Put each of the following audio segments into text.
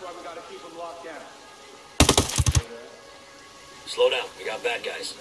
why we gotta keep them locked down. Slow down. We got bad guys.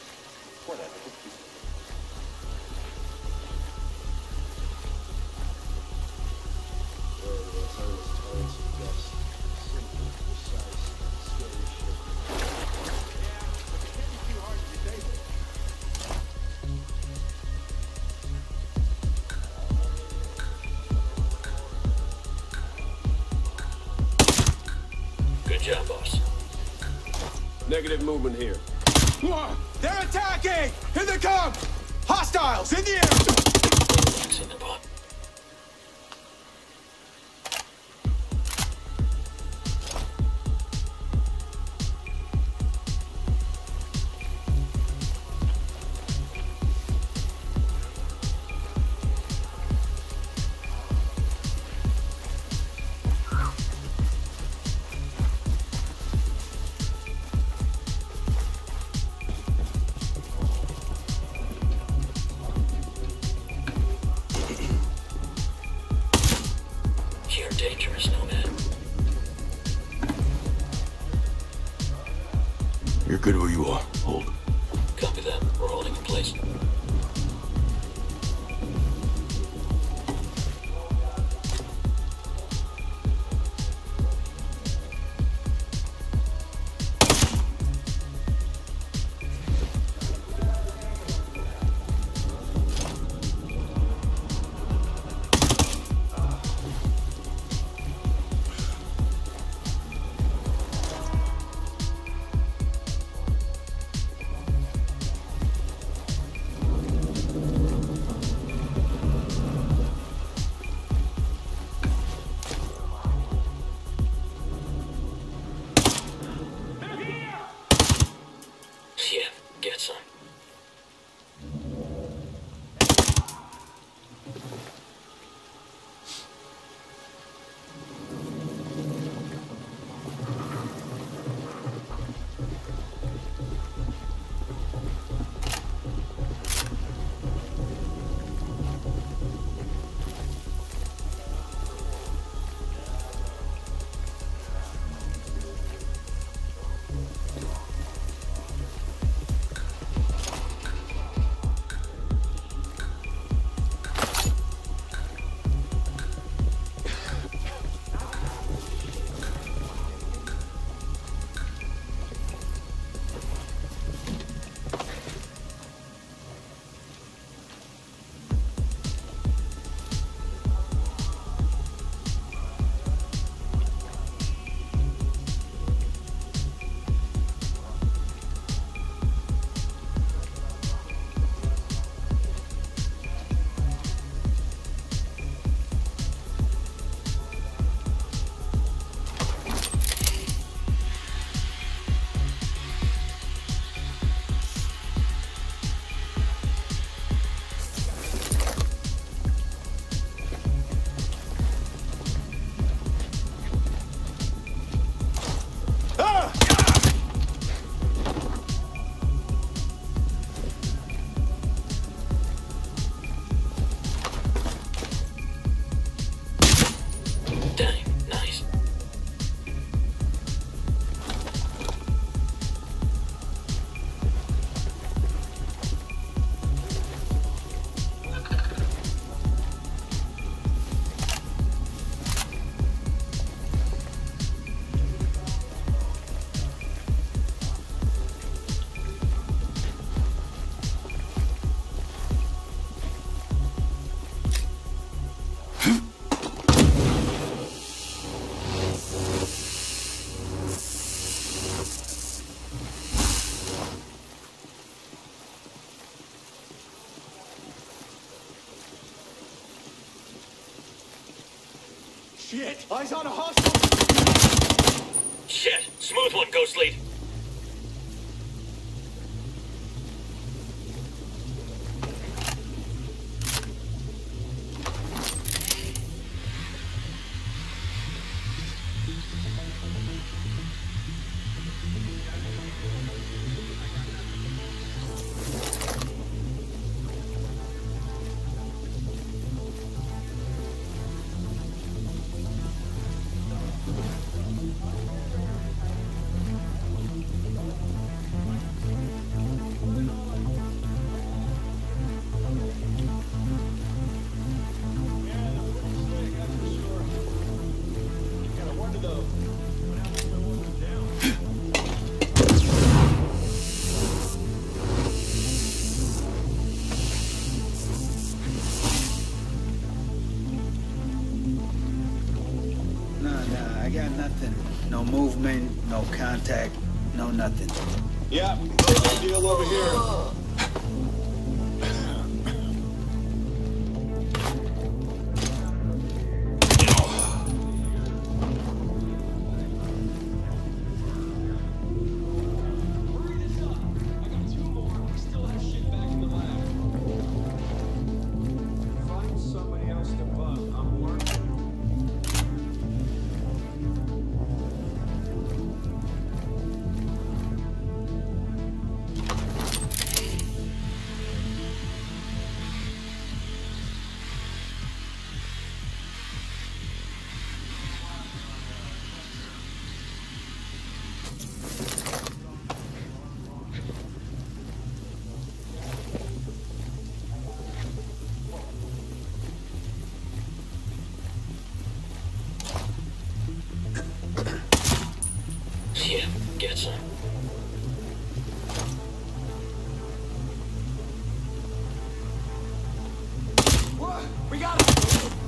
Good job, boss. Negative movement here. They're attacking! Here they come! Hostiles in the air! Relax in the pot. You're dangerous, Nomad. You're good where you are. Hold. Copy that. We're holding in place. Yeah, get some. Dang, nice. Shit! Eyes on a hostile! Shit! Smooth one, Ghost Lead. contact, no nothing. Yeah, same deal over here. Yeah, get some. We got it!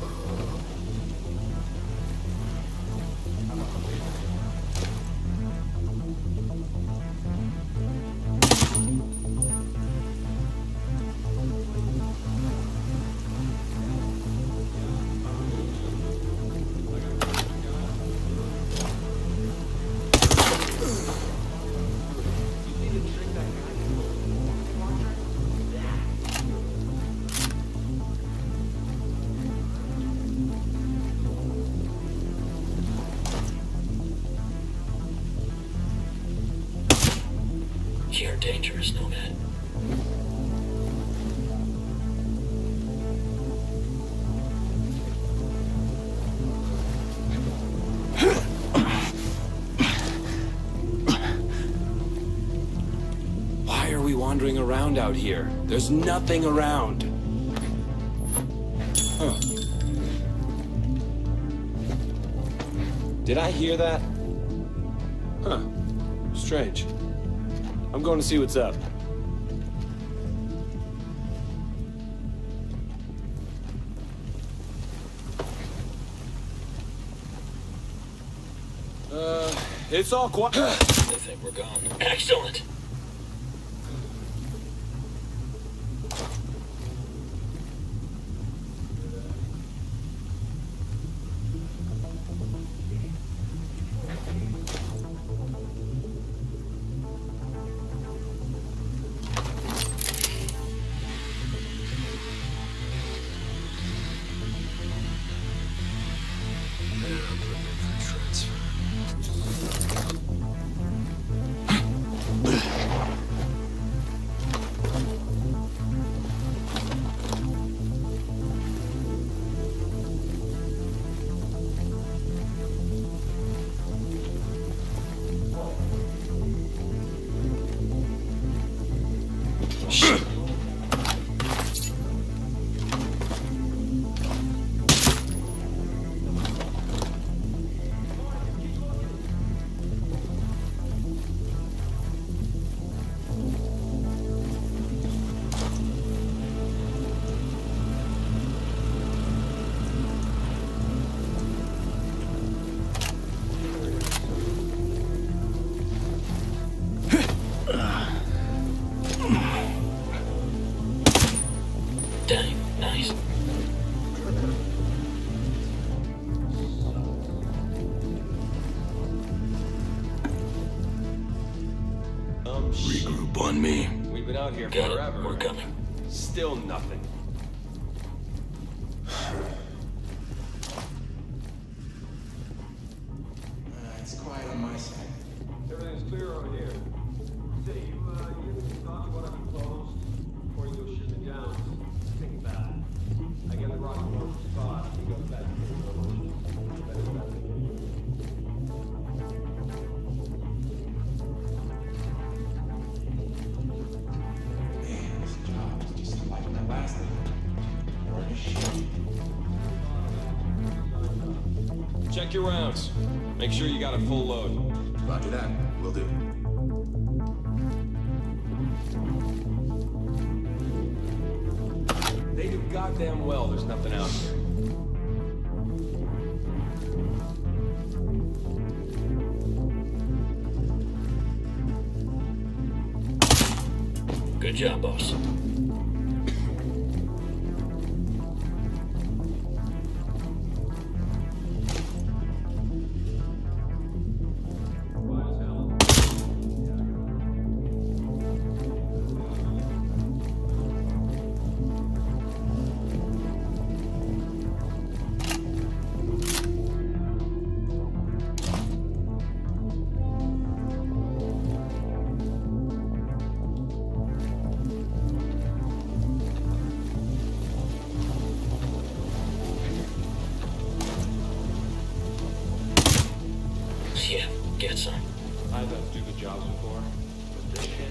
You're dangerous, Nomad. Why are we wandering around out here? There's nothing around. Huh. Did I hear that? Huh. Strange. I'm going to see what's up. It's all quiet. They think we're gone. Excellent! Dang, nice. Regroup on me. We've been out here Got forever. it. We're coming. Still nothing. It's quiet on my side. Everything's clear over here. Say, you thought what I've closed before you go shooting it down. Think about it. I get the rocket launcher spot. He goes back to the Man, this job is just like my last one. What a shit. Check your rounds. Make sure you got a full load. Roger that. Will do. They do goddamn well there's nothing out here. Good job, boss. Quiet as hell. Yeah, get some. I've done stupid jobs before, but this shit.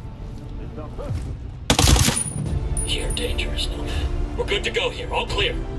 You're dangerous, nomad. We're good to go here. All clear.